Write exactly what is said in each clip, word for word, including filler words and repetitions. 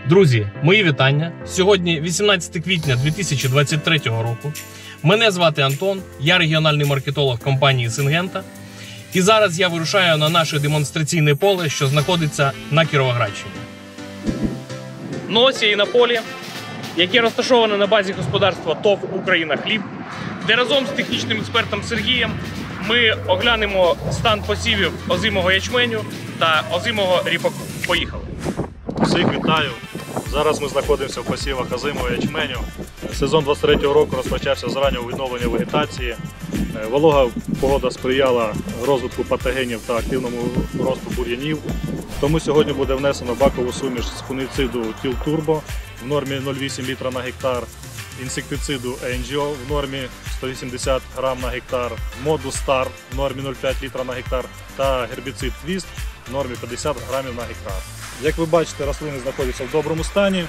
Друзі, мої вітання. Сьогодні вісімнадцяте квітня дві тисячі двадцять третього року. Мене звати Антон, я регіональний маркетолог компанії Syngenta. І зараз я вирушаю на наше демонстраційне поле, що знаходиться на Кіровоградщині. Ну ось я і на полі, яке розташоване на базі господарства ТОВ «Україна Хліб», де разом з технічним експертом Сергієм ми оглянемо стан посівів озимого ячменю та озимого ріпаку. Поїхали! Всіх вітаю! Зараз ми знаходимося в посівах озимого ячменю. Сезон двадцять третього року розпочався з раннього відновлення вегетації. Волога погода сприяла розвитку патогенів та активному росту бур'янів. Тому сьогодні буде внесено бакову суміш з фунгіциду Тіл-Турбо в нормі нуль цілих вісім літра на гектар, інсектициду Енджіо в нормі сто вісімдесят грам на гектар, моду Стар в нормі нуль цілих п'ять літра на гектар та гербіцид Твіст в нормі п'ятдесят грамів на гектар. Як ви бачите, рослини знаходяться в доброму стані.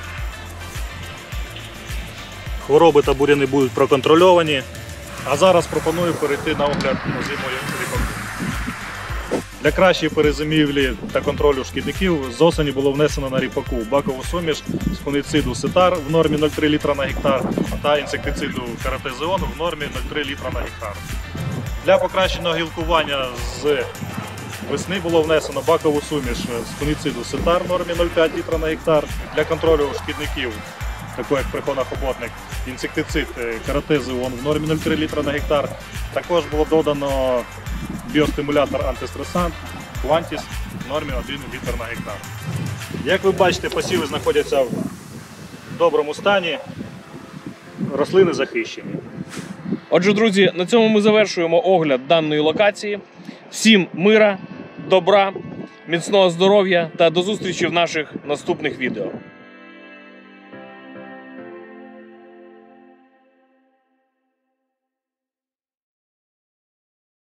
Хвороби та бур'яни будуть проконтрольовані. А зараз пропоную перейти на огляд озимого ріпаку. Для кращої перезимівлі та контролю шкідників з осені було внесено на ріпаку бакову суміш з фунгіциду Сетар в нормі нуль цілих три літра на гектар та інсектициду Каротезеон в нормі нуль цілих три літра на гектар. Для покращеного гілкування з весни було внесено бакову суміш з фунгіциду Сетар в нормі нуль цілих п'ять літра на гектар. Для контролю шкідників, такий як прихонохоботник, інсектицид Каротезеон в нормі нуль цілих три літра на гектар. Також було додано біостимулятор антистресант Quantis в нормі один літр на гектар. Як ви бачите, посіви знаходяться в доброму стані, рослини захищені. Отже, друзі, на цьому ми завершуємо огляд даної локації. Всім мира, добра, міцного здоров'я та до зустрічі в наших наступних відео.